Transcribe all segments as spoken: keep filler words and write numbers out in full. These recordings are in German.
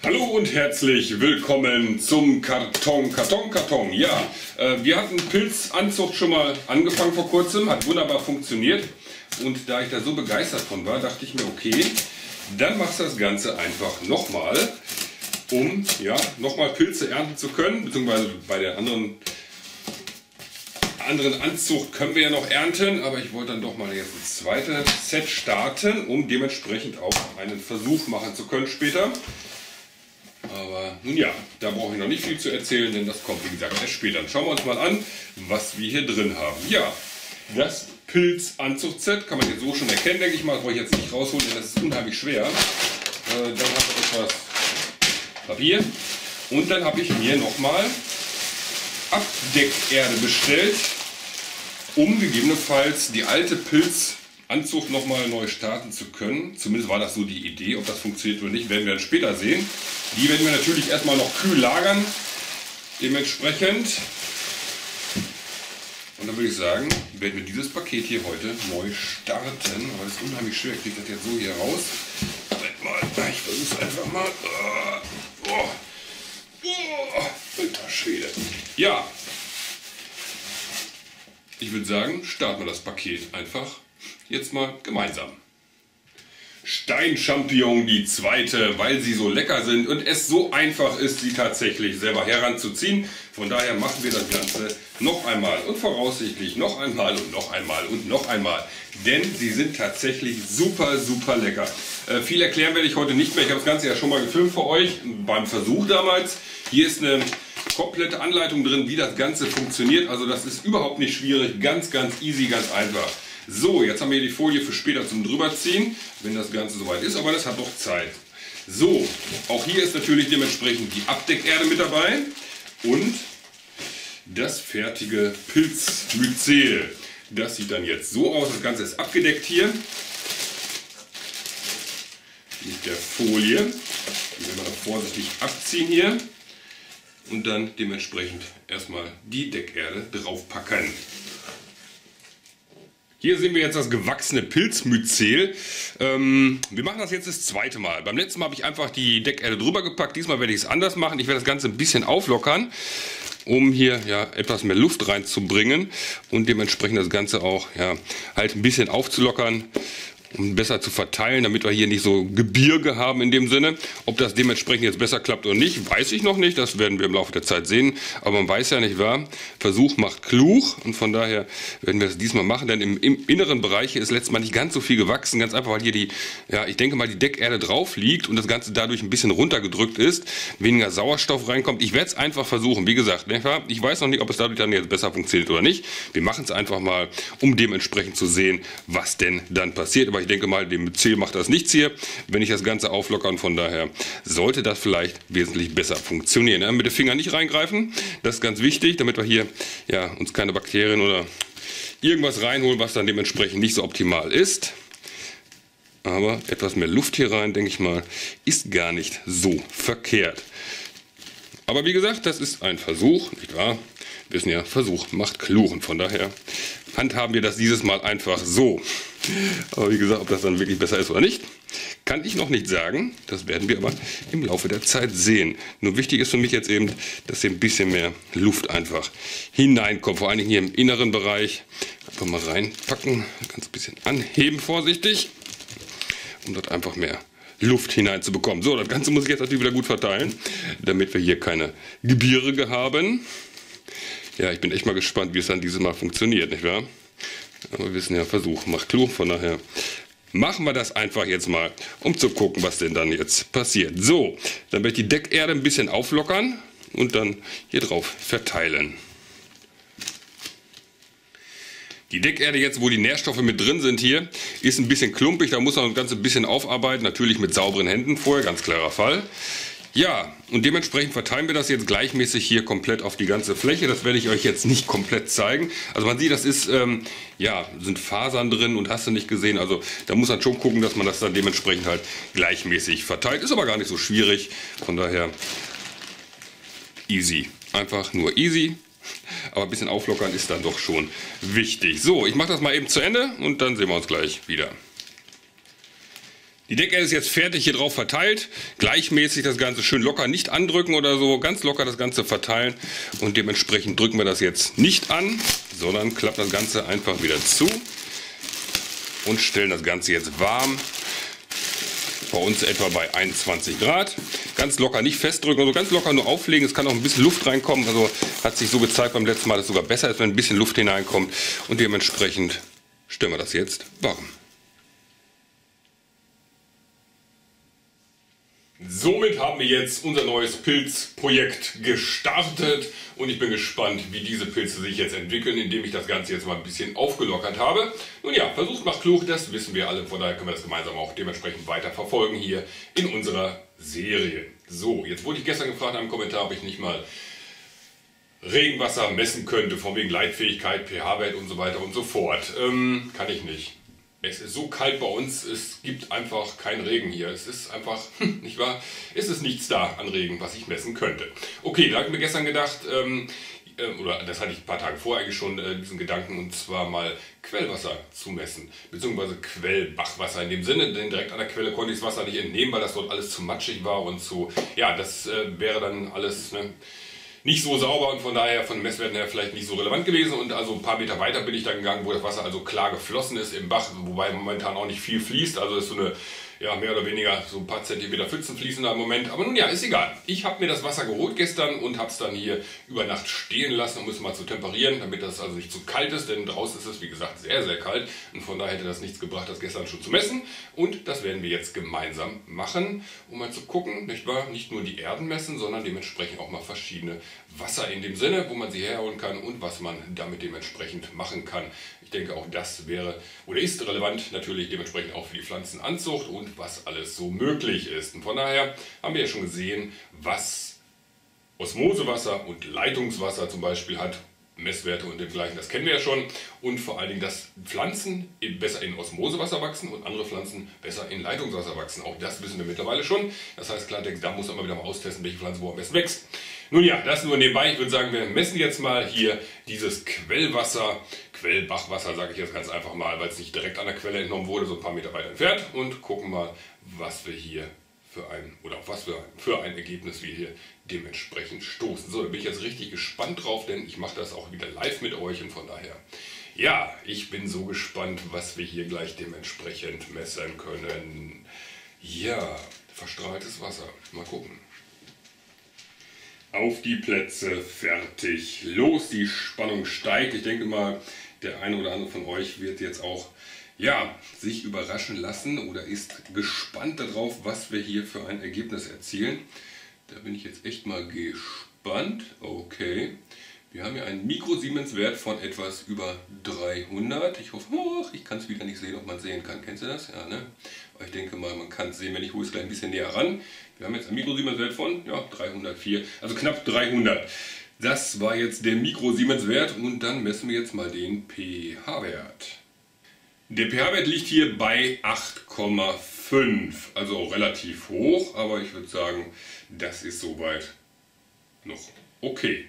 Hallo und herzlich willkommen zum Karton, Karton, Karton. Ja, äh, wir hatten Pilzanzucht schon mal angefangen vor kurzem, hat wunderbar funktioniert. Und da ich da so begeistert von war, dachte ich mir, okay, dann machst du das Ganze einfach nochmal, um ja, nochmal Pilze ernten zu können, beziehungsweise bei der anderen, anderen Anzucht können wir ja noch ernten, aber ich wollte dann doch mal jetzt ein zweites Set starten, um dementsprechend auch einen Versuch machen zu können später. Aber nun ja, da brauche ich noch nicht viel zu erzählen, denn das kommt wie gesagt erst später. Dann schauen wir uns mal an, was wir hier drin haben. Ja, das Pilzanzuchtset kann man jetzt so schon erkennen, denke ich mal. Das brauche ich jetzt nicht rausholen, denn das ist unheimlich schwer. Äh, dann habe ich etwas Papier und dann habe ich mir nochmal Abdeckerde bestellt, um gegebenenfalls die alte Pilzanzucht nochmal neu starten zu können. Zumindest war das so die Idee. Ob das funktioniert oder nicht, werden wir dann später sehen. Die werden wir natürlich erstmal noch kühl lagern. Dementsprechend. Und dann würde ich sagen, werden wir dieses Paket hier heute neu starten. Aber das ist unheimlich schwer. Ich kriege das jetzt so hier raus. Moment mal, ich versuche es einfach mal. Oh, oh, alter Schwede. Ja. Ich würde sagen, starten wir das Paket einfach jetzt mal gemeinsam. Steinchampignon, die zweite, weil sie so lecker sind und es so einfach ist, sie tatsächlich selber heranzuziehen. Von daher machen wir das Ganze noch einmal und voraussichtlich noch einmal und noch einmal und noch einmal. Denn sie sind tatsächlich super, super lecker. Äh, viel erklären werde ich heute nicht mehr. Ich habe das Ganze ja schon mal gefilmt für euch beim Versuch damals. Hier ist eine komplette Anleitung drin, wie das Ganze funktioniert. Also das ist überhaupt nicht schwierig, ganz, ganz easy, ganz einfach. So, jetzt haben wir hier die Folie für später zum drüberziehen, wenn das Ganze soweit ist, aber das hat doch Zeit. So, auch hier ist natürlich dementsprechend die Abdeckerde mit dabei und das fertige Pilzmyzel. Das sieht dann jetzt so aus, das Ganze ist abgedeckt hier mit der Folie. Die werden wir vorsichtig abziehen hier und dann dementsprechend erstmal die Deckerde draufpacken. Hier sehen wir jetzt das gewachsene Pilzmyzel. Ähm, wir machen das jetzt das zweite Mal. Beim letzten Mal habe ich einfach die Deckerde drüber gepackt. Diesmal werde ich es anders machen. Ich werde das Ganze ein bisschen auflockern, um hier ja etwas mehr Luft reinzubringen und dementsprechend das Ganze auch ja halt ein bisschen aufzulockern, um besser zu verteilen, damit wir hier nicht so Gebirge haben in dem Sinne. Ob das dementsprechend jetzt besser klappt oder nicht, weiß ich noch nicht. Das werden wir im Laufe der Zeit sehen. Aber man weiß ja nicht, wahr? Versuch macht klug. Und von daher werden wir das diesmal machen. Denn im, im inneren Bereich ist letztes Mal nicht ganz so viel gewachsen. Ganz einfach, weil hier die, ja, ich denke mal, die Deckerde drauf liegt und das Ganze dadurch ein bisschen runtergedrückt ist. Weniger Sauerstoff reinkommt. Ich werde es einfach versuchen. Wie gesagt, ich weiß noch nicht, ob es dadurch dann jetzt besser funktioniert oder nicht. Wir machen es einfach mal, um dementsprechend zu sehen, was denn dann passiert. Aber ich denke mal, dem Ziel macht das nichts hier, wenn ich das Ganze auflockern. Von daher sollte das vielleicht wesentlich besser funktionieren. Ja, mit den Fingern nicht reingreifen, das ist ganz wichtig, damit wir hier ja, uns keine Bakterien oder irgendwas reinholen, was dann dementsprechend nicht so optimal ist. Aber etwas mehr Luft hier rein, denke ich mal, ist gar nicht so verkehrt. Aber wie gesagt, das ist ein Versuch, nicht wahr? Wir wissen ja, Versuch macht klug. Und von daher handhaben wir das dieses Mal einfach so. Aber wie gesagt, ob das dann wirklich besser ist oder nicht, kann ich noch nicht sagen. Das werden wir aber im Laufe der Zeit sehen. Nur wichtig ist für mich jetzt eben, dass hier ein bisschen mehr Luft einfach hineinkommt. Vor allen Dingen hier im inneren Bereich. Einfach mal reinpacken, ganz ein bisschen anheben, vorsichtig, um dort einfach mehr Luft hineinzubekommen. So, das Ganze muss ich jetzt natürlich wieder gut verteilen, damit wir hier keine Gebirge haben. Ja, ich bin echt mal gespannt, wie es dann dieses Mal funktioniert, nicht wahr? Aber wir wissen ja, Versuch macht klug, von daher machen wir das einfach jetzt mal, um zu gucken, was denn dann jetzt passiert. So, dann werde ich die Deckerde ein bisschen auflockern und dann hier drauf verteilen. Die Deckerde jetzt, wo die Nährstoffe mit drin sind hier, ist ein bisschen klumpig, da muss man das Ganze ein bisschen aufarbeiten, natürlich mit sauberen Händen vorher, ganz klarer Fall. Ja, und dementsprechend verteilen wir das jetzt gleichmäßig hier komplett auf die ganze Fläche. Das werde ich euch jetzt nicht komplett zeigen. Also man sieht, das ist, ähm, ja, sind Fasern drin und hast du nicht gesehen. Also da muss man schon gucken, dass man das dann dementsprechend halt gleichmäßig verteilt. Ist aber gar nicht so schwierig. Von daher easy. Einfach nur easy. Aber ein bisschen auflockern ist dann doch schon wichtig. So, ich mache das mal eben zu Ende und dann sehen wir uns gleich wieder. Die Deckerde ist jetzt fertig hier drauf verteilt. Gleichmäßig das Ganze schön locker, nicht andrücken oder so. Ganz locker das Ganze verteilen. Und dementsprechend drücken wir das jetzt nicht an, sondern klappen das Ganze einfach wieder zu. Und stellen das Ganze jetzt warm. Bei uns etwa bei einundzwanzig Grad. Ganz locker, nicht festdrücken, also ganz locker nur auflegen. Es kann auch ein bisschen Luft reinkommen. Also hat sich so gezeigt beim letzten Mal, dass es sogar besser ist, wenn ein bisschen Luft hineinkommt. Und dementsprechend stellen wir das jetzt warm. Somit haben wir jetzt unser neues Pilzprojekt gestartet und ich bin gespannt, wie diese Pilze sich jetzt entwickeln, indem ich das Ganze jetzt mal ein bisschen aufgelockert habe. Nun ja, Versuch macht klug, das wissen wir alle, von daher können wir das gemeinsam auch dementsprechend weiter verfolgen hier in unserer Serie. So, jetzt wurde ich gestern gefragt in einem Kommentar, ob ich nicht mal Regenwasser messen könnte, von wegen Leitfähigkeit, pH-Wert und so weiter und so fort. Ähm, kann ich nicht. Es ist so kalt bei uns, es gibt einfach keinen Regen hier. Es ist einfach, nicht wahr? Es ist nichts da an Regen, was ich messen könnte. Okay, da habe ich mir gestern gedacht, ähm, äh, oder das hatte ich ein paar Tage vorher eigentlich schon, äh, diesen Gedanken, und zwar mal Quellwasser zu messen. Beziehungsweise Quellbachwasser in dem Sinne, denn direkt an der Quelle konnte ich das Wasser nicht entnehmen, weil das dort alles zu matschig war und zu, ja, das äh, wäre dann alles, ne, nicht so sauber und von daher von den Messwerten her vielleicht nicht so relevant gewesen. Und also ein paar Meter weiter bin ich dann gegangen, wo das Wasser also klar geflossen ist im Bach, wobei momentan auch nicht viel fließt. Also ist so eine, ja, mehr oder weniger so ein paar Zentimeter Pfützen fließen da im Moment. Aber nun ja, ist egal. Ich habe mir das Wasser geholt gestern und habe es dann hier über Nacht stehen lassen, um es mal zu temperieren, damit das also nicht zu kalt ist. Denn draußen ist es, wie gesagt, sehr, sehr kalt. Und von daher hätte das nichts gebracht, das gestern schon zu messen. Und das werden wir jetzt gemeinsam machen, um mal zu gucken, nicht wahr? Nicht nur die Erden messen, sondern dementsprechend auch mal verschiedene Wasser in dem Sinne, wo man sie herholen kann und was man damit dementsprechend machen kann. Ich denke, auch das wäre oder ist relevant, natürlich dementsprechend auch für die Pflanzenanzucht und was alles so möglich ist. Und von daher haben wir ja schon gesehen, was Osmosewasser und Leitungswasser zum Beispiel hat. Messwerte und dergleichen, das kennen wir ja schon. Und vor allen Dingen, dass Pflanzen besser in Osmosewasser wachsen und andere Pflanzen besser in Leitungswasser wachsen. Auch das wissen wir mittlerweile schon. Das heißt, Klartext, da muss man mal wieder mal austesten, welche Pflanze wo am besten wächst. Nun ja, das nur nebenbei. Ich würde sagen, wir messen jetzt mal hier dieses Quellwasser, Quellbachwasser, sage ich jetzt ganz einfach mal, weil es nicht direkt an der Quelle entnommen wurde, so ein paar Meter weiter entfernt, und gucken mal, was wir hier für ein, oder auf was für ein, für ein Ergebnis wir hier dementsprechend stoßen. So, da bin ich jetzt richtig gespannt drauf, denn ich mache das auch wieder live mit euch und von daher, ja, ich bin so gespannt, was wir hier gleich dementsprechend messen können. Ja, verstrahltes Wasser. Mal gucken. Auf die Plätze, fertig, los, die Spannung steigt. Ich denke mal, der eine oder andere von euch wird jetzt auch, ja, sich überraschen lassen oder ist gespannt darauf, was wir hier für ein Ergebnis erzielen. Da bin ich jetzt echt mal gespannt. Okay, wir haben ja einen Mikrosiemens-Wert von etwas über dreihundert. Ich hoffe, oh, ich kann es wieder nicht sehen, ob man sehen kann. Kennst du das? Ja, ne? Aber ich denke mal, man kann es sehen, wenn ich hole es gleich ein bisschen näher ran. Wir haben jetzt einen Mikrosiemens-Wert von, ja, dreihundertvier, also knapp dreihundert. Das war jetzt der Mikrosiemens-Wert und dann messen wir jetzt mal den pH-Wert. Der pH-Wert liegt hier bei acht Komma fünf, also relativ hoch, aber ich würde sagen, das ist soweit noch okay.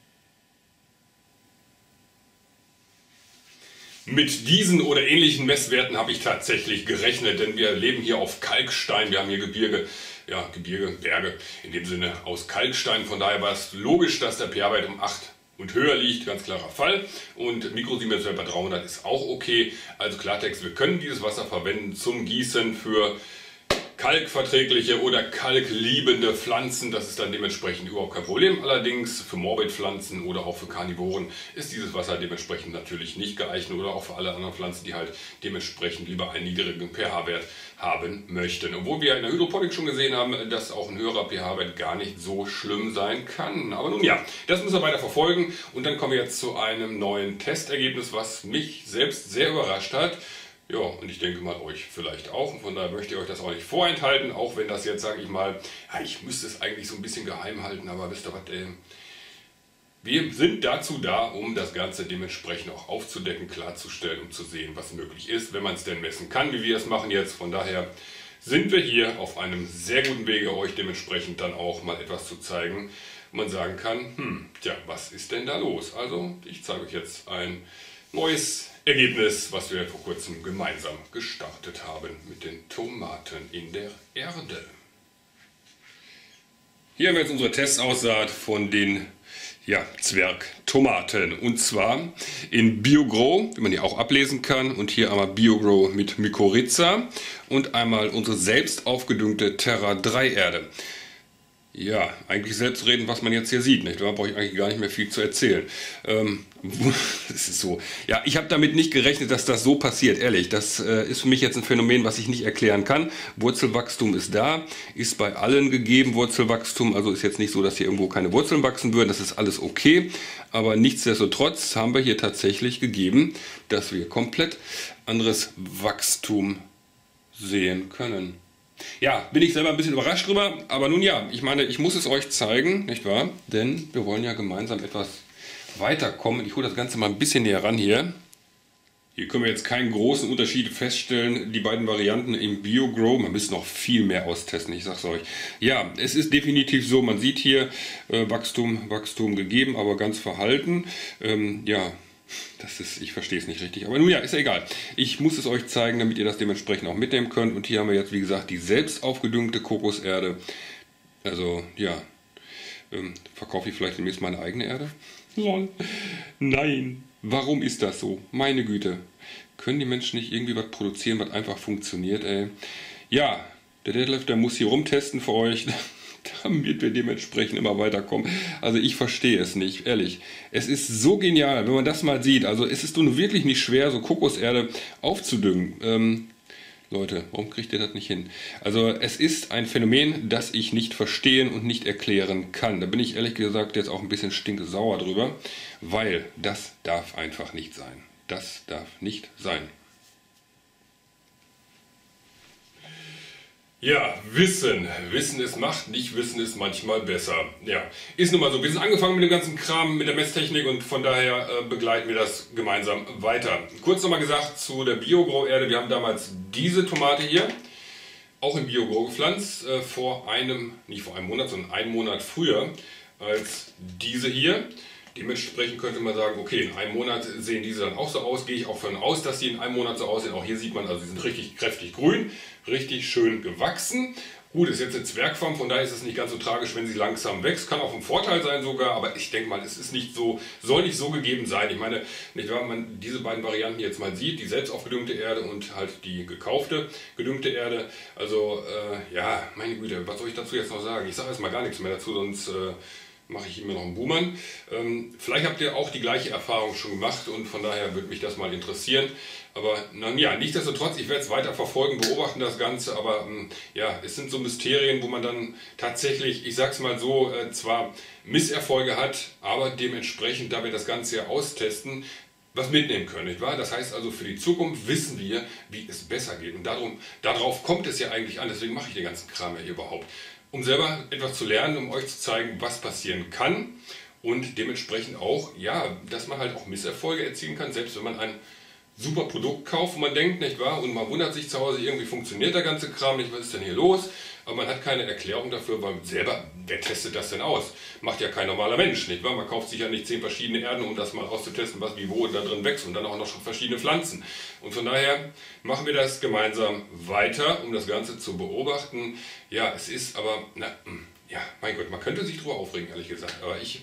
Mit diesen oder ähnlichen Messwerten habe ich tatsächlich gerechnet, denn wir leben hier auf Kalkstein, wir haben hier Gebirge, ja, Gebirge, Berge, in dem Sinne aus Kalkstein, von daher war es logisch, dass der pH-Wert um acht und höher liegt, ganz klarer Fall. Und Mikrosiemens-Wert bei dreihundert ist auch okay. Also Klartext, wir können dieses Wasser verwenden zum Gießen für kalkverträgliche oder kalkliebende Pflanzen. Das ist dann dementsprechend überhaupt kein Problem. Allerdings für Morbidpflanzen oder auch für Karnivoren ist dieses Wasser dementsprechend natürlich nicht geeignet oder auch für alle anderen Pflanzen, die halt dementsprechend lieber einen niedrigen pH-Wert haben möchten. Obwohl wir in der Hydroponik schon gesehen haben, dass auch ein höherer pH-Wert gar nicht so schlimm sein kann. Aber nun ja, das müssen wir weiter verfolgen und dann kommen wir jetzt zu einem neuen Testergebnis, was mich selbst sehr überrascht hat. Ja, und ich denke mal euch vielleicht auch. Und von daher möchte ich euch das auch nicht vorenthalten, auch wenn das jetzt, sage ich mal, ja, ich müsste es eigentlich so ein bisschen geheim halten, aber wisst ihr was, äh, wir sind dazu da, um das Ganze dementsprechend auch aufzudecken, klarzustellen, um zu sehen, was möglich ist, wenn man es denn messen kann, wie wir es machen jetzt. Von daher sind wir hier auf einem sehr guten Wege, euch dementsprechend dann auch mal etwas zu zeigen, wo man sagen kann, hm, tja, was ist denn da los? Also, ich zeige euch jetzt ein neues Ergebnis, was wir vor kurzem gemeinsam gestartet haben mit den Tomaten in der Erde. Hier haben wir jetzt unsere Testaussaat von den ja, Zwergtomaten. Und zwar in BioGrow, wie man hier auch ablesen kann. Und hier einmal BioGrow mit Mykorrhiza und einmal unsere selbst aufgedüngte Terra drei Erde. Ja, eigentlich selbstredend, was man jetzt hier sieht, nicht? Da brauche ich eigentlich gar nicht mehr viel zu erzählen. Ähm, das ist so. Ja, ich habe damit nicht gerechnet, dass das so passiert, ehrlich. Das äh, ist für mich jetzt ein Phänomen, was ich nicht erklären kann. Wurzelwachstum ist da, ist bei allen gegeben, Wurzelwachstum. Also ist jetzt nicht so, dass hier irgendwo keine Wurzeln wachsen würden. Das ist alles okay. Aber nichtsdestotrotz haben wir hier tatsächlich gegeben, dass wir komplett anderes Wachstum sehen können. Ja, bin ich selber ein bisschen überrascht drüber, aber nun ja, ich meine, ich muss es euch zeigen, nicht wahr? Denn wir wollen ja gemeinsam etwas weiterkommen. Ich hole das Ganze mal ein bisschen näher ran hier. Hier können wir jetzt keinen großen Unterschied feststellen, die beiden Varianten im BioGrow. Man müsste noch viel mehr austesten, ich sag's euch. Ja, es ist definitiv so, man sieht hier äh, Wachstum, Wachstum gegeben, aber ganz verhalten. Ähm, ja. Das ist, ich verstehe es nicht richtig, aber nun ja, ist ja egal. Ich muss es euch zeigen, damit ihr das dementsprechend auch mitnehmen könnt. Und hier haben wir jetzt, wie gesagt, die selbst aufgedüngte Kokoserde. Also, ja, ähm, verkaufe ich vielleicht demnächst meine eigene Erde? Nein, warum ist das so? Meine Güte, können die Menschen nicht irgendwie was produzieren, was einfach funktioniert, ey? Ja, der Deadlift, der muss hier rumtesten für euch. Damit wir dementsprechend immer weiterkommen. Also ich verstehe es nicht, ehrlich. Es ist so genial, wenn man das mal sieht. Also es ist nun wirklich nicht schwer, so Kokoserde aufzudüngen. Ähm, Leute, warum kriegt ihr das nicht hin? Also es ist ein Phänomen, das ich nicht verstehen und nicht erklären kann. Da bin ich ehrlich gesagt jetzt auch ein bisschen stinkesauer drüber, weil das darf einfach nicht sein. Das darf nicht sein. Ja, Wissen. Wissen ist Macht, nicht Wissen ist manchmal besser. Ja, ist nun mal so. Wir sind angefangen mit dem ganzen Kram, mit der Messtechnik und von daher äh, begleiten wir das gemeinsam weiter. Kurz nochmal gesagt zu der BioGrow-Erde. Wir haben damals diese Tomate hier auch in BioGrow gepflanzt, äh, vor einem, nicht vor einem Monat, sondern einen Monat früher als diese hier. Dementsprechend könnte man sagen, okay, in einem Monat sehen diese dann auch so aus. Gehe ich auch davon aus, dass sie in einem Monat so aussehen. Auch hier sieht man, also sie sind richtig kräftig grün, richtig schön gewachsen. Gut, ist jetzt eine Zwergform, von daher ist es nicht ganz so tragisch, wenn sie langsam wächst. Kann auch ein Vorteil sein sogar, aber ich denke mal, es ist nicht so, soll nicht so gegeben sein. Ich meine, nicht, wenn man diese beiden Varianten jetzt mal sieht, die selbst aufgedüngte Erde und halt die gekaufte gedüngte Erde. Also, äh, ja, meine Güte, was soll ich dazu jetzt noch sagen? Ich sage erstmal gar nichts mehr dazu, sonst... Äh, mache ich immer noch einen Buhmann. Ähm, vielleicht habt ihr auch die gleiche Erfahrung schon gemacht und von daher würde mich das mal interessieren. Aber nun ja, nichtsdestotrotz, ich werde es weiter verfolgen, beobachten das Ganze, aber ähm, ja, es sind so Mysterien, wo man dann tatsächlich, ich sag's mal so, äh, zwar Misserfolge hat, aber dementsprechend, da wir das Ganze ja austesten, was mitnehmen können, nicht wahr? Das heißt also, für die Zukunft wissen wir, wie es besser geht. Und darum, darauf kommt es ja eigentlich an, deswegen mache ich den ganzen Kram ja hier überhaupt. Um selber etwas zu lernen, um euch zu zeigen, was passieren kann und dementsprechend auch, ja, dass man halt auch Misserfolge erzielen kann, selbst wenn man ein super Produkt kauft, wo man denkt, nicht wahr, und man wundert sich zu Hause, irgendwie funktioniert der ganze Kram nicht, was ist denn hier los? Aber man hat keine Erklärung dafür, weil selber, wer testet das denn aus? Macht ja kein normaler Mensch, nicht wahr? Man kauft sich ja nicht zehn verschiedene Erden, um das mal auszutesten, was wie wo da drin wächst und dann auch noch verschiedene Pflanzen. Und von daher machen wir das gemeinsam weiter, um das Ganze zu beobachten. Ja, es ist aber, na, ja, mein Gott, man könnte sich drüber aufregen, ehrlich gesagt, aber ich...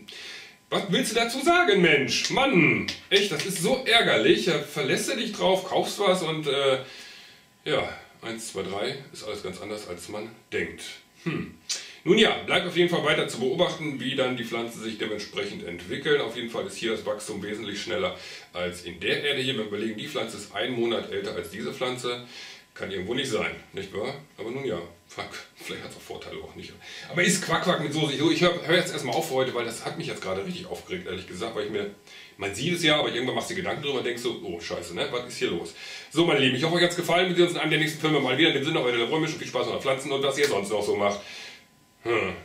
Was willst du dazu sagen, Mensch? Mann, echt, das ist so ärgerlich. Verlässt du dich drauf, kaufst was und äh, ja, eins, zwei, drei ist alles ganz anders, als man denkt. Hm. Nun ja, bleibt auf jeden Fall weiter zu beobachten, wie dann die Pflanzen sich dementsprechend entwickeln. Auf jeden Fall ist hier das Wachstum wesentlich schneller als in der Erde hier. Wenn wir überlegen, die Pflanze ist einen Monat älter als diese Pflanze. Kann irgendwo nicht sein, nicht wahr? Aber nun ja, fuck, vielleicht hat es auch Vorteile auch nicht. Aber ist Quack-Quack mit Soße. Ich höre hör jetzt erstmal auf für heute, weil das hat mich jetzt gerade richtig aufgeregt, ehrlich gesagt, weil ich mir, man sieht es ja, aber irgendwann machst du dir Gedanken drüber und denkst so, oh scheiße, ne, was ist hier los? So meine Lieben, ich hoffe euch hat es gefallen, wir sehen uns in einem der nächsten Filme mal wieder. In dem Sinne, eure Römisch und viel Spaß an den Pflanzen und was ihr sonst noch so macht. Hm.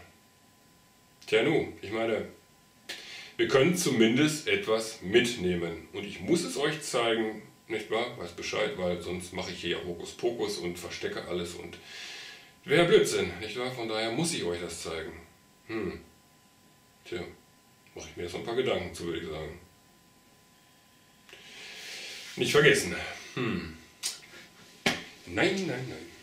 Tja nu, ich meine, wir können zumindest etwas mitnehmen. Und ich muss es euch zeigen, nicht wahr? Weiß Bescheid, weil sonst mache ich hier ja Hokuspokus und verstecke alles und wäre Blödsinn, nicht wahr? Von daher muss ich euch das zeigen. Hm. Tja, mache ich mir jetzt noch ein paar Gedanken zu, würde ich sagen. Nicht vergessen. Hm. Nein, nein, nein.